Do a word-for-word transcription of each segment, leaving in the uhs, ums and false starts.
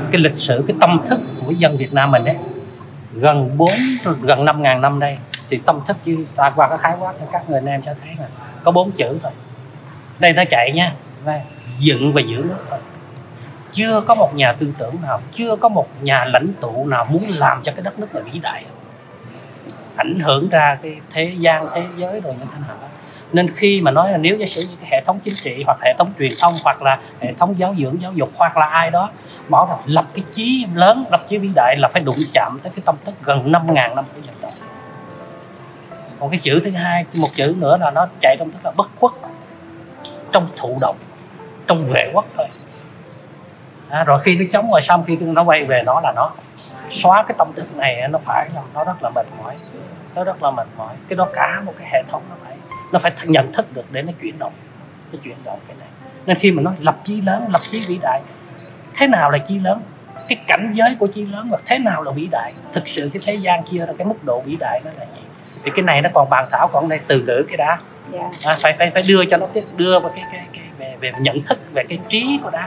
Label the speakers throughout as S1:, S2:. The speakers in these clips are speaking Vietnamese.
S1: cái lịch sử, cái tâm thức của dân Việt Nam mình ấy, gần bốn gần năm ngàn năm đây, thì tâm thức như ta qua cái khái quát cho các người anh em sẽ thấy là có bốn chữ thôi. Đây nó chạy nha, đây, dựng và giữ nước thôi. Chưa có một nhà tư tưởng nào, chưa có một nhà lãnh tụ nào muốn làm cho cái đất nước này vĩ đại, ảnh hưởng ra cái thế gian, thế giới rồi như thế nào. Nên khi mà nói là nếu giả sử như cái hệ thống chính trị hoặc hệ thống truyền thông hoặc là hệ thống giáo dưỡng, giáo dục hoặc là ai đó bảo là lập cái chí lớn, lập chí vĩ đại là phải đụng chạm tới cái tâm thức gần năm ngàn năm của dân tộc. Còn cái chữ thứ hai, một chữ nữa là nó chạy trong tức là bất khuất, trong thụ động, trong vệ quốc thôi. À, rồi khi nó chống rồi xong, khi nó quay về nó là nó xóa cái tâm thức này, nó phải nó rất là mệt mỏi, nó rất là mệt mỏi. Cái đó cả một cái hệ thống nó phải nó phải nhận thức được để nó chuyển động, nó chuyển động cái này. Nên khi mà nói lập chí lớn, lập chí vĩ đại, thế nào là chí lớn? Cái cảnh giới của chí lớn và thế nào là vĩ đại? Thực sự cái thế gian chia ra cái mức độ vĩ đại nó là gì? Thì cái này nó còn bàn thảo, còn đây từ ngữ cái đã. Yeah. À, phải phải phải đưa cho nó tiếp, đưa vào cái cái cái về về nhận thức, về cái trí của đã.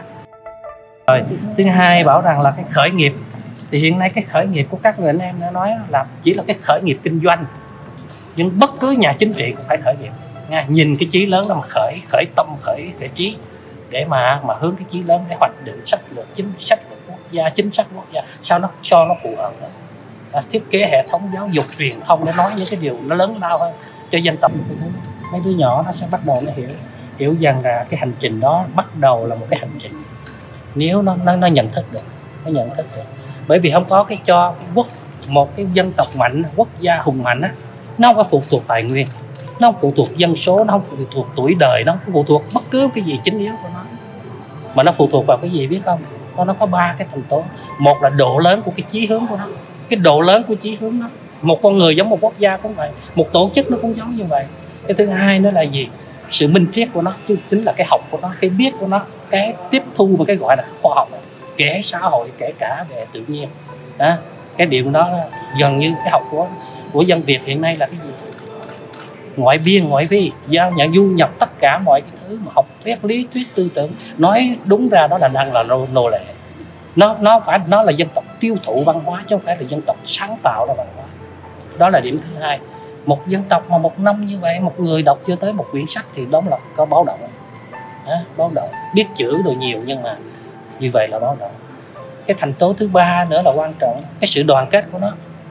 S1: Rồi thứ hai bảo rằng là cái khởi nghiệp, thì hiện nay cái khởi nghiệp của các người anh em đã nói là chỉ là cái khởi nghiệp kinh doanh, nhưng bất cứ nhà chính trị cũng phải khởi nghiệp nha. Nhìn cái chí lớn đó mà khởi khởi tâm, khởi khởi trí để mà mà hướng cái chí lớn để hoạch định sách lược, chính sách lược quốc gia, chính sách quốc gia sao nó cho nó phù hợp đó. À, thiết kế hệ thống giáo dục truyền thông để nói những cái điều nó lớn lao hơn cho dân tộc. Mấy đứa nhỏ nó sẽ bắt đầu nó hiểu hiểu rằng là cái hành trình đó bắt đầu là một cái hành trình, nếu nó nó, nó nhận thức được, nó nhận thức được. Bởi vì không có cái cho cái quốc một cái dân tộc mạnh, quốc gia hùng mạnh á, nó không có phụ thuộc tài nguyên, nó không phụ thuộc dân số, nó không phụ thuộc tuổi đời, nó không phụ thuộc bất cứ cái gì chính yếu của nó, mà nó phụ thuộc vào cái gì biết không? Nó nó có ba cái thành tố. Một là độ lớn của cái chí hướng của nó, cái độ lớn của chí hướng nó. Một con người giống một quốc gia cũng vậy, một tổ chức nó cũng giống như vậy. Cái thứ hai nó là gì? Sự minh triết của nó, chứ chính là cái học của nó, cái biết của nó, cái tiếp thu một cái gọi là khoa học, kể xã hội, kể cả về tự nhiên. Đó, cái điều đó là gần như cái học của của dân Việt hiện nay là cái gì? Ngoại biên, ngoại vi, giao nhận du nhập tất cả mọi cái thứ mà học thuyết, lý thuyết, tư tưởng, nói đúng ra đó là đang là nô, nô lệ. Nó nó phải nó là dân tộc tiêu thụ văn hóa chứ không phải là dân tộc sáng tạo ra văn hóa. Đó là điểm thứ hai. Một dân tộc mà một năm như vậy, một người đọc chưa tới một quyển sách thì đó là có báo động. Đó, báo động, biết chữ đồ nhiều nhưng mà như vậy là báo động. Cái thành tố thứ ba nữa là quan trọng, cái sự đoàn kết của nó,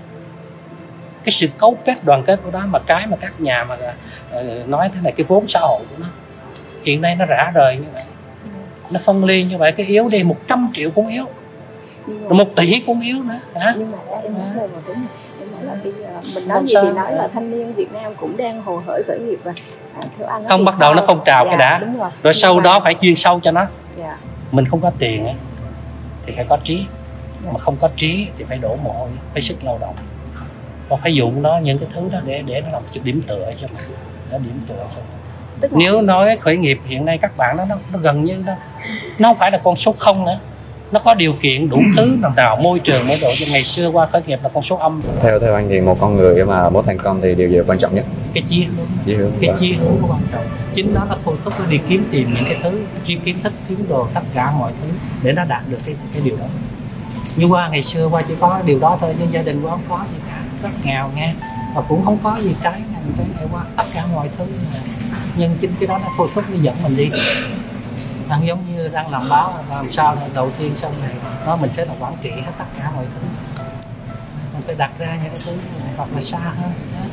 S1: cái sự cấu kết đoàn kết của nó, mà cái mà các nhà mà uh, nói thế này, cái vốn xã hội của nó hiện nay nó rã rời như vậy, nó phân ly như vậy. Cái yếu đi một trăm triệu cũng yếu, mà, một tỷ cũng yếu nữa. Hả?
S2: Nhưng mà đó, em nói lời mà đúng, em nói là bây giờ mình nói gì thì nói là thanh niên Việt Nam cũng đang hồ hởi khởi nghiệp và à, theo anh
S1: không bắt đầu nó phong trào. Dạ, cái đã rồi, rồi sau mà... đó phải chuyên sâu cho nó.
S2: Dạ.
S1: Mình không có tiền ấy, thì phải có trí. Dạ. Mà không có trí thì phải đổ mồ hôi, phải sức lao động, và phải dùng nó những cái thứ đó để để nó làm chút điểm tựa cho mình, nó điểm tựa cho mình. Tức nếu là... nói khởi nghiệp hiện nay các bạn đó nó, nó gần như nó nó không phải là con số không nữa, nó có điều kiện đủ thứ nào nào, môi trường mỗi độ. Cho ngày xưa qua khởi nghiệp là con số âm.
S3: Theo theo anh thì một con người mà muốn thành công thì điều gì là quan trọng nhất?
S1: Cái chí hướng, chí hướng cái chí hướng nó quan trọng. Chính đó nó thôi thúc nó đi kiếm tìm những cái thứ, chuyên kiến thức, kiếm đồ, tất cả mọi thứ để nó đạt được cái cái điều đó. Như qua ngày xưa qua chỉ có điều đó thôi, nhưng gia đình qua không có gì cả, rất nghèo nghe, và cũng không có gì trái ngành cái này qua tất cả mọi thứ. Nhưng chính cái đó nó thôi thúc nó dẫn mình đi. Đang giống như đang làm báo, làm sao đầu tiên sau này đó mình sẽ là quản trị hết tất cả mọi thứ. Mình phải đặt ra những cái thứ hoặc là xa hơn.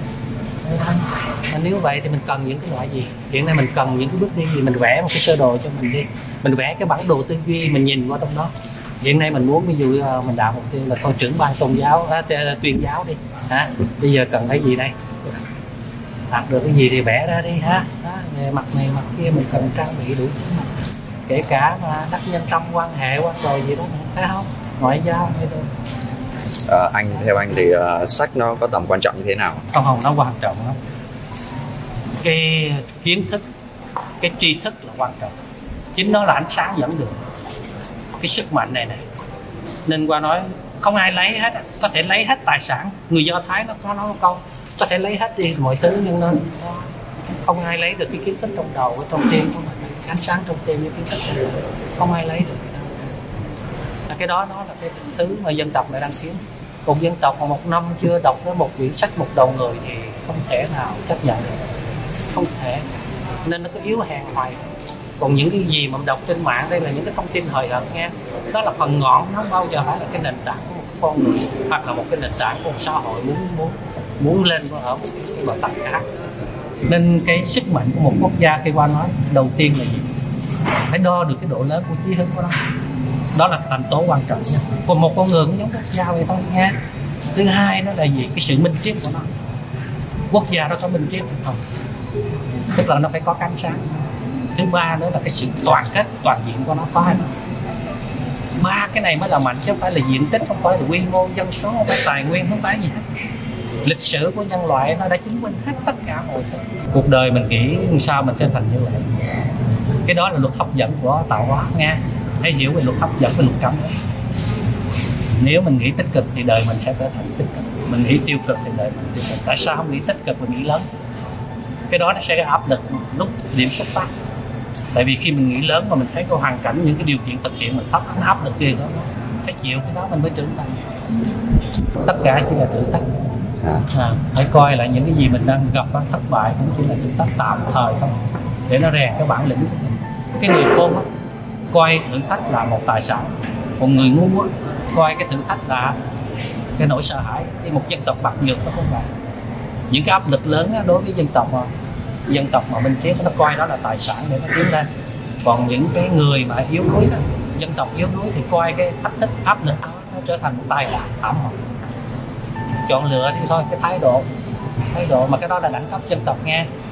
S1: Mà nếu vậy thì mình cần những cái loại gì? Hiện nay mình cần những cái bước đi gì? Mình vẽ một cái sơ đồ cho mình đi. Mình vẽ cái bản đồ tư duy, mình nhìn qua trong đó. Hiện nay mình muốn ví dụ mình đạt mục tiêu là thôi trưởng ban tôn giáo, à, tuyên giáo đi. Hả? Bây giờ cần cái gì đây? Đạt được cái gì thì vẽ ra đi ha. Đó, mặt này mặt kia mình cần trang bị đủ thứ mặt. Kể cả mà đắc nhân tâm, quan hệ, quan rồi gì đó, phải không? Ngoại giao hay đâu.
S3: À, anh theo anh thì uh, sách nó có tầm quan trọng như thế nào?
S1: Không không, nó quan trọng lắm. Cái kiến thức, cái tri thức là quan trọng. Chính nó là ánh sáng dẫn đường. Cái sức mạnh này này. Nên qua nói không ai lấy hết, có thể lấy hết tài sản. Người Do Thái nó có nói một câu, có thể lấy hết đi mọi thứ nhưng nó không ai lấy được cái kiến thức trong đầu, trong tim của mình. Ánh sáng trong tim, những kiến thức trong đầu, không ai lấy được. cái đó nó là cái thứ mà dân tộc này đang kiếm. Còn dân tộc mà một năm chưa đọc tới một quyển sách một đầu người thì không thể nào chấp nhận được, không thể, nên nó cứ yếu hèn hoài. Còn những cái gì mà đọc trên mạng đây là những cái thông tin hời hợt nghe, đó là phần ngọn, nó bao giờ phải là cái nền tảng của một con người hoặc là một cái nền tảng của một xã hội muốn muốn muốn lên ở một cái, cái bờ tầm khác. Nên cái sức mạnh của một quốc gia khi qua nói đầu tiên là gì? Phải đo được cái độ lớn của chí hướng của nó, đó là thành tố quan trọng nhất. Còn một con người cũng giống quốc gia vậy thôi nha. Thứ hai đó là gì? Cái sự minh triết của nó. Quốc gia nó có minh triết không? Tức là nó phải có cánh sáng. Thứ ba nữa là cái sự toàn kết toàn diện của nó có hay không? Ba cái này mới là mạnh, chứ không phải là diện tích, không phải là quy mô dân số, không phải tài nguyên, không phải gì hết. Lịch sử của nhân loại nó đã chứng minh hết tất cả mọi thứ. Cuộc đời mình nghĩ sao mình trở thành như vậy. Cái đó là luật hấp dẫn của tạo hóa nha. Hãy hiểu về luật hấp dẫn và luật cảm hứng. Nếu mình nghĩ tích cực thì đời mình sẽ trở thành tích cực, mình nghĩ tiêu cực thì đời mình tiêu cực. Tại sao không nghĩ tích cực và nghĩ lớn? Cái đó nó sẽ gây áp lực lúc điểm xuất phát. Tại vì khi mình nghĩ lớn mà mình thấy có hoàn cảnh, những cái điều kiện thực hiện mình thấp, nó áp lực kia đó, phải chịu cái đó mình mới trưởng thành. Tất cả chỉ là thử thách. À, hãy coi lại những cái gì mình đang gặp, thất bại cũng chỉ là thử thách tạm thời thôi, để nó rèn cái bản lĩnh của mình. Cái người khôn á, coi thử thách là một tài sản, còn người ngu á, coi cái thử thách là cái nỗi sợ hãi. Thì một dân tộc bạc nhược nó không phải. Những cái áp lực lớn á, đối với dân tộc mà dân tộc mà minh triết nó coi đó là tài sản để nó tiến lên. Còn những cái người mà yếu đuối đó, dân tộc yếu đuối thì coi cái thách thức áp lực đó nó trở thành một tai nạn thảm họa. Chọn lựa thì thôi, cái thái độ thái độ mà cái đó là đẳng cấp dân tộc nghe.